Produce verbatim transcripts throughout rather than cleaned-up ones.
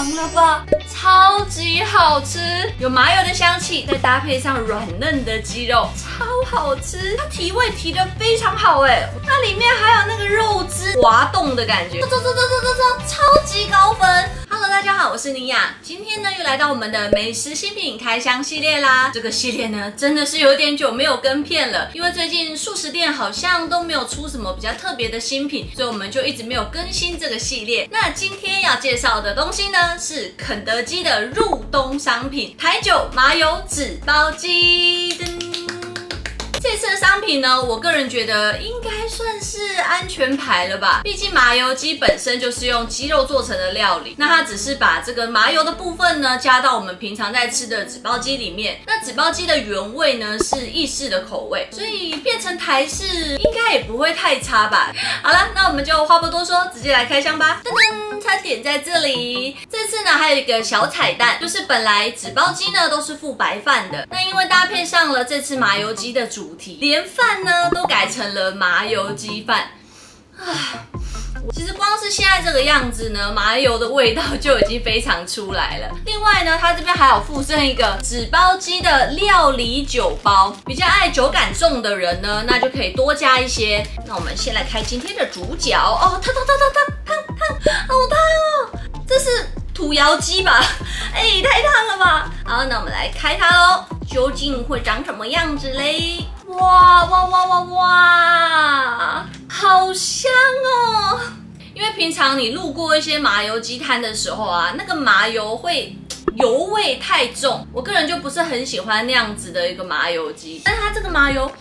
堂了吧？超级好吃，有麻油的香气，再搭配上软嫩的鸡肉，超好吃。它提味提得非常好哎，它里面还有那个肉汁滑动的感觉，走走走走走走，超级高分。Hello， 大家好，我是妮雅，今天呢又来到我们的美食新品开箱系列啦。这个系列呢真的是有点久没有跟片了，因为最近素食店好像都没有出什么比较特别的新品，所以我们就一直没有更新这个系列。那今天要介绍的东西呢是肯德基的入冬商品台酒麻油纸包鸡。这次的商品呢，我个人觉得应该算是安全牌了吧。毕竟麻油鸡本身就是用鸡肉做成的料理，那它只是把这个麻油的部分呢加到我们平常在吃的纸包鸡里面。那纸包鸡的原味呢是意式的口味，所以变成台式应该也不会太差吧。好了，那我们就话不多说，直接来开箱吧。噔噔，餐点在这里。这次呢还有一个小彩蛋，就是本来纸包鸡呢都是附白饭的，那因为搭配上了这次麻油鸡的主题，连饭呢都改成了麻油鸡饭。啊，其实光是现在这个样子呢，麻油的味道就已经非常出来了。另外呢，它这边还有附赠一个纸包鸡的料理酒包，比较爱酒感重的人呢，那就可以多加一些。那我们先来开今天的主角哦，烫烫烫烫烫烫烫，好烫哦！这是土窑鸡吧？哎，太烫了吧！好，那我们来开它喽，究竟会长什么样子嘞？哇哇哇哇哇，好香哦！因为平常你路过一些麻油鸡摊的时候啊，那个麻油会油味太重，我个人就不是很喜欢那样子的一个麻油鸡，但它这个麻油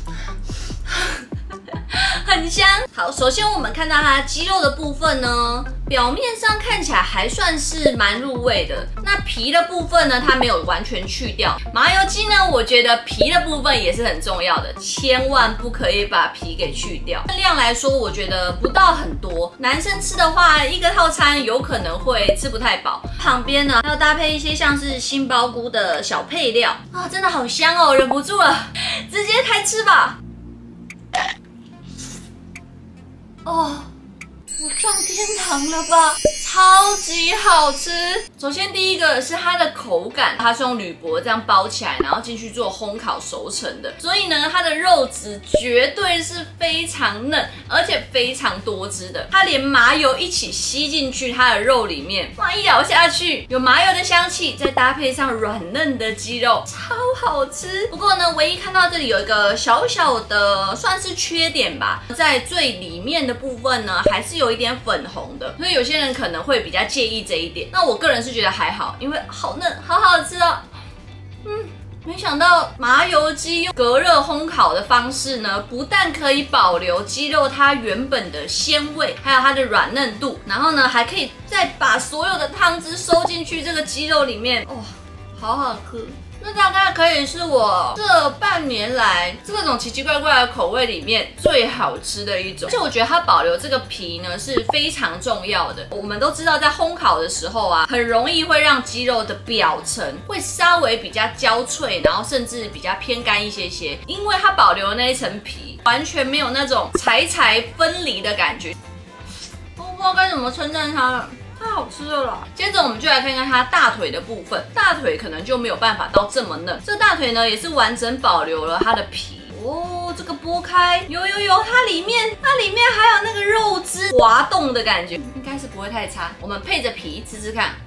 很香。好，首先我们看到它鸡肉的部分呢，表面上看起来还算是蛮入味的。那皮的部分呢，它没有完全去掉。麻油鸡呢，我觉得皮的部分也是很重要的，千万不可以把皮给去掉。量来说，我觉得不到很多。男生吃的话，一个套餐有可能会吃不太饱。旁边呢，还要搭配一些像是杏鲍菇的小配料啊，真的好香哦，忍不住了，直接开吃吧。哦，我上天堂了吧，超级好吃。首先第一个是它的口感，它是用铝箔这样包起来，然后进去做烘烤熟成的，所以呢它的肉质绝对是非常嫩，而且非常多汁的。它连麻油一起吸进去它的肉里面，哇，一咬下去有麻油的香气，再搭配上软嫩的鸡肉，超好吃。不过呢，唯一看到这里有一个小小的算是缺点吧，在最里面的部分呢还是有一点粉红的，所以有些人可能会比较介意这一点。那我个人是觉得还好，因为好嫩，好好吃哦。嗯，没想到麻油鸡用隔热烘烤的方式呢，不但可以保留鸡肉它原本的鲜味，还有它的软嫩度，然后呢还可以再把所有的汤汁收进去这个鸡肉里面，哇、哦，好好喝。那大概可以是我这半年来各种奇奇怪怪的口味里面最好吃的一种，而且我觉得它保留这个皮呢是非常重要的。我们都知道在烘烤的时候啊，很容易会让鸡肉的表层会稍微比较焦脆，然后甚至比较偏干一些些，因为它保留的那一层皮完全没有那种柴柴分离的感觉。我不知道该怎么称赞它了。太好吃了啦！接着我们就来看看它大腿的部分，大腿可能就没有办法到这么嫩。这大腿呢也是完整保留了它的皮哦，这个剥开，有有有，它里面它里面还有那个肉汁滑动的感觉，应该是不会太差。我们配着皮吃吃看。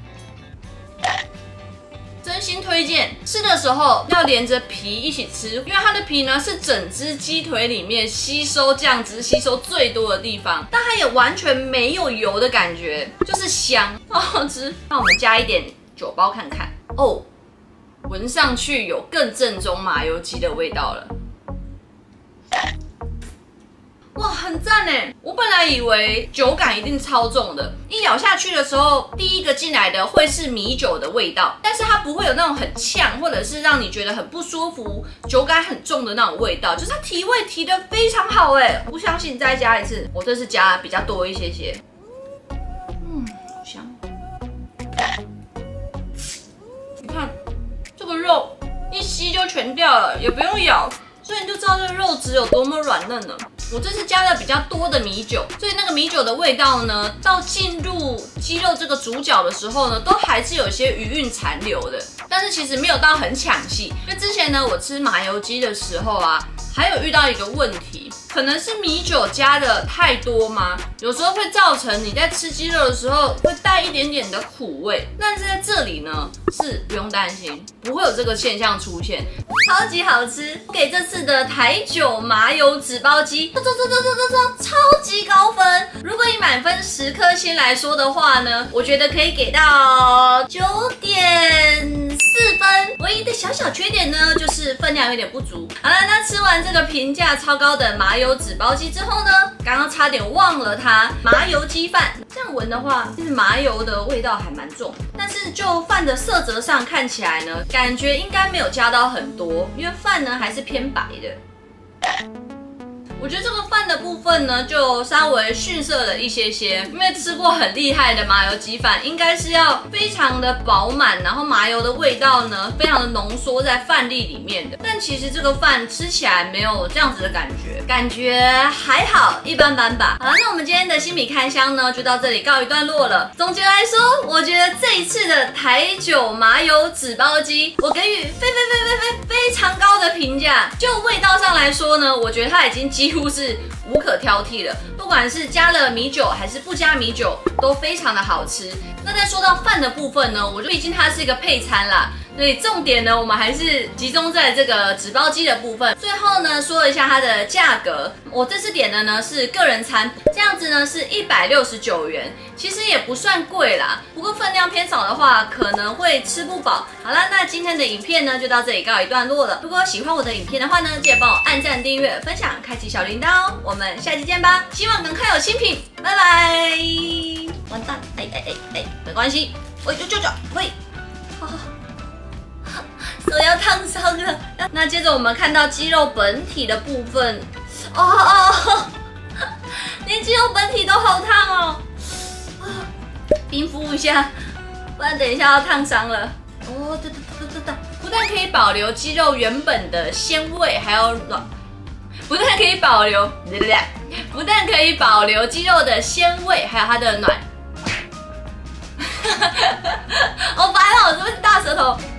真心推荐，吃的时候要连着皮一起吃，因为它的皮呢是整只鸡腿里面吸收酱汁吸收最多的地方，但它也完全没有油的感觉，就是香，好好吃。那我们加一点酒包看看哦，闻上去有更正宗麻油鸡的味道了。哇，很赞哎！我本来以为酒感一定超重的，一咬下去的时候，第一个进来的会是米酒的味道，但是它不会有那种很呛，或者是让你觉得很不舒服、酒感很重的那种味道，就是它提味提得非常好哎！不相信再加一次，我这次加比较多一些些。嗯，好香。你看这个肉一吸就全掉了，也不用咬，所以你就知道这个肉质有多么软嫩了。 我这次加了比较多的米酒，所以那个米酒的味道呢，到进入鸡肉这个主角的时候呢，都还是有一些余韵残留的，但是其实没有到很抢戏。因为之前呢，我吃麻油鸡的时候啊，还有遇到一个问题。可能是米酒加的太多吗？有时候会造成你在吃鸡肉的时候会带一点点的苦味，但是在这里呢是不用担心，不会有这个现象出现，超级好吃。给这次的台酒麻油纸包鸡，超超超超超超超级高分。如果以满分十颗星来说的话呢，我觉得可以给到九点四分。唯一的小小缺点呢，就是分量有点不足。好了，那吃完这个评价超高的麻油纸包鸡之后呢，刚刚差点忘了它麻油鸡饭。这样闻的话，其实麻油的味道还蛮重，但是就饭的色泽上看起来呢，感觉应该没有加到很多，因为饭呢还是偏白的。我觉得这个饭的部分呢，就稍微逊色了一些些，因为吃过很厉害的麻油鸡饭，应该是要非常的饱满，然后麻油的味道呢，非常的浓缩在饭粒里面的。但其实这个饭吃起来没有这样子的感觉，感觉还好，一般般吧。好了，那我们今天的新米开箱呢，就到这里告一段落了。总结来说，我觉得这一次的台酒麻油纸包鸡，我给予非非非非非非常高的评价。就味道上来说呢，我觉得它已经几乎是无可挑剔了，不管是加了米酒还是不加米酒，都非常的好吃。那再说到饭的部分呢，我觉得毕竟它是一个配餐啦，所以重点呢，我们还是集中在这个纸包鸡的部分。最后呢，说一下它的价格，我这次点的呢是个人餐，这样子呢是一百六十九元，其实也不算贵啦，不过分量偏少的话，可能会吃不饱。好啦，那今天的影片呢就到这里告一段落了。如果喜欢我的影片的话呢，记得帮我按赞、订阅、分享、开启小铃铛哦。我们下期见吧，希望能看有新品，拜拜。完蛋，哎哎哎哎，没关系，喂，舅舅舅，喂，好好。手要烫伤了。那接着我们看到鸡肉本体的部分，哦哦，连鸡肉本体都好烫哦，冰敷一下，不然等一下要烫伤了。哦，对对对对对，不但可以保留鸡肉原本的鲜味，还有软，不但可以保留，不但可以保留鸡肉的鲜味，还有它的暖。好烦哦，我是不是大舌头？